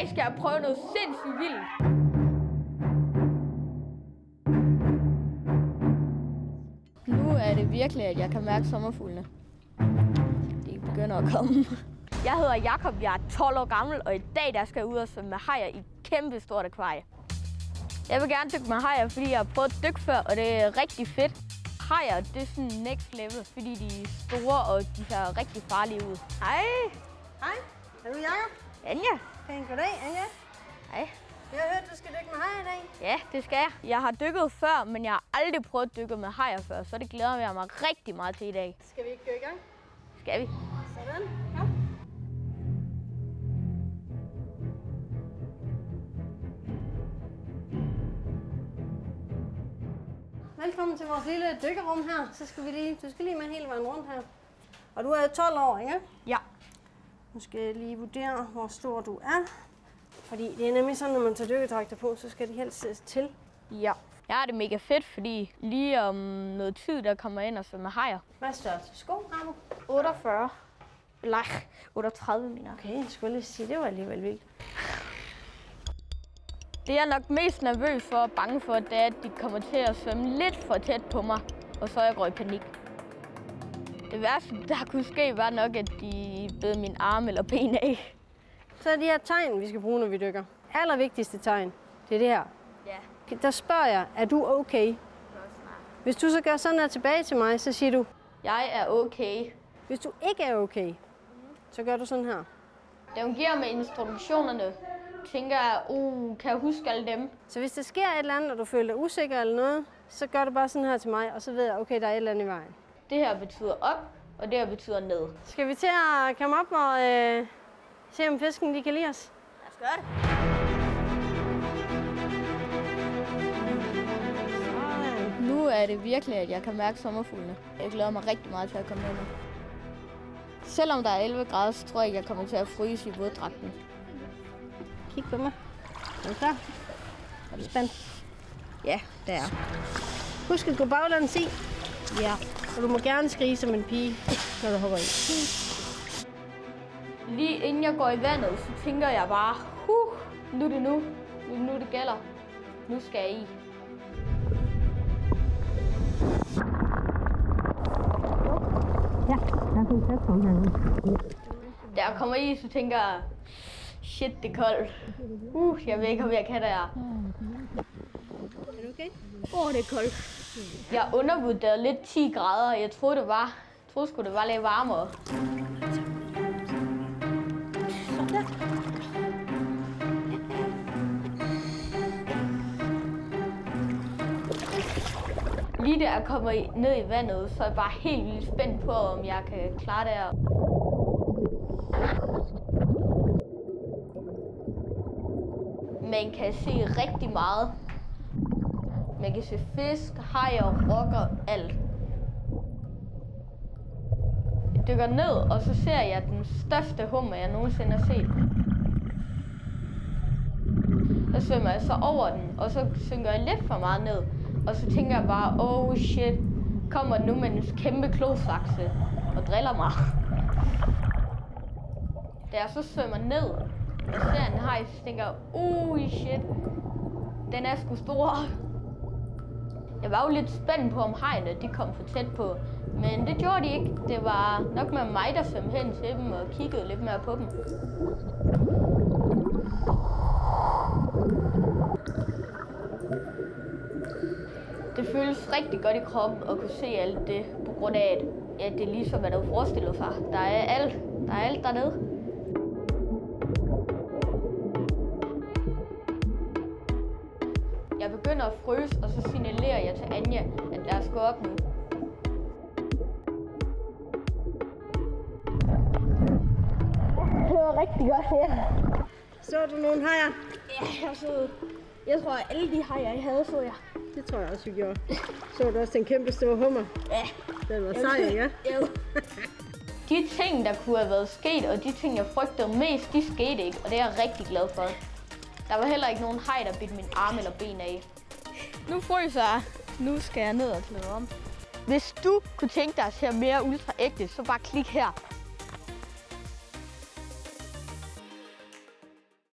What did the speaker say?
dag skal jeg prøve noget sindssygt vildt. Nu er det virkelig, at jeg kan mærke sommerfuglene. De begynder at komme. Jeg hedder Jakob, jeg er 12 år gammel, og i dag der skal jeg ud og svømme med hajer i et kæmpe stort akvarie. Jeg vil gerne dykke med hajer, fordi jeg har prøvet at dykke før, og det er rigtig fedt. Hajer, det er sådan next level, fordi de er store, og de ser rigtig farlige ud. Hej. Hej, er du Jakob? Anja. Pænt goddag, Anja. Hej. Jeg har hørt, du skal dykke med hajer i dag. Ja, det skal jeg. Jeg har dykket før, men jeg har aldrig prøvet at dykke med hajer før, så det glæder jeg mig rigtig meget til i dag. Skal vi ikke gå i gang? Skal vi? Sådan, kom. Velkommen til vores lille dykkerrum her. Så skal du skal lige med hele vejen rundt her. Og du er 12 år, ikke? Ja. Nu skal jeg lige vurdere, hvor stor du er. Fordi det er nemlig sådan, når man tager dykkerdragter på, så skal de helst sættes til. Ja. Jeg har det mega fedt, fordi lige om noget tid, der kommer jeg ind og svømme med hajer. Hvad størrelse sko har du? 48. Nej, 38 mener. Okay, jeg skulle lige sige, det var alligevel vildt. Det jeg er nok mest nervøs for og bange for, det er, at de kommer til at svømme lidt for tæt på mig, og så jeg går i panik. Det værste, der kunne ske, var nok, at de bed min arm eller ben af. Så er de her tegn, vi skal bruge, når vi dykker. Allervigtigste tegn, det er det her. Ja. Der spørger jeg, er du okay? Hvis du så gør sådan her tilbage til mig, så siger du, Jeg er okay. hvis du ikke er okay, så gør du sådan her. Da hun giver mig instruktionerne, tænker jeg, kan jeg huske alle dem? Så hvis der sker et eller andet, og du føler dig usikker eller noget, så gør du bare sådan her til mig, og så ved jeg, okay, der er et eller andet i vejen. Det her betyder op, og det her betyder ned. Skal vi til at komme op og se, om fisken de kan lide os? Lad os gøre det. Nu er det virkelig, at jeg kan mærke sommerfuglene. Jeg glæder mig rigtig meget til at komme med. Selvom der er 11 grader, så tror jeg ikke, jeg kommer til at fryse i våddragten. Kig på mig. Er du klar? Er du spændt? Ja, det er. Husk at gå baglæns i. Ja. Og du må gerne skrige som en pige, når du hopper i. Lige inden jeg går i vandet, så tænker jeg bare, nu er det nu. Nu det gælder. Nu skal jeg i. Ja, der er sådan en platform hernede. Da jeg kommer i, så tænker jeg, shit, det er koldt. Jeg ved ikke, om jeg kan det her. Er du okay? Det er koldt. Jeg undervurderede lidt 10 grader. Jeg troede sgu det var lidt varmere. Lige da jeg kommer ned i vandet, så er jeg bare helt vildt spændt på, om jeg kan klare det her. Man kan se rigtig meget. Man kan se fisk, hajer, rokker, alt. Jeg dykker ned, og så ser jeg den største hummer, jeg nogensinde har set. Så svømmer jeg så over den, og så synker jeg lidt for meget ned. Og så tænker jeg bare, shit, kommer nu med en kæmpe klosakse og driller mig. Da jeg så svømmer ned og ser en haj, så tænker jeg, shit, den er sgu stor. Jeg var jo lidt spændt på, om hajene de kom for tæt på, men det gjorde de ikke. Det var nok med mig, der svømte hen til dem og kiggede lidt mere på dem. Det føles rigtig godt i kroppen at kunne se alt det, på grund af, at det er ligesom, hvad du forestiller sig. Der er alt dernede. Jeg begynder at fryse, og så signalerer jeg til Anja, at jeg skal op nu. Det var rigtig godt her. Så du nogle hajer? Ja, jeg tror, at alle de hajer, jeg havde, så jeg. Det tror jeg også, vi gjorde. Så du også den kæmpe store hummer? Ja. Den var sej, ikke? Jo. De ting, der kunne have været sket, og de ting, jeg frygtede mest, de skete ikke, og det er jeg rigtig glad for. Der var heller ikke nogen haj, der bidt min arm eller ben af. Nu fryser jeg. Nu skal jeg ned og klæde om. Hvis du kunne tænke dig at se mere ultra ægte, så bare klik her.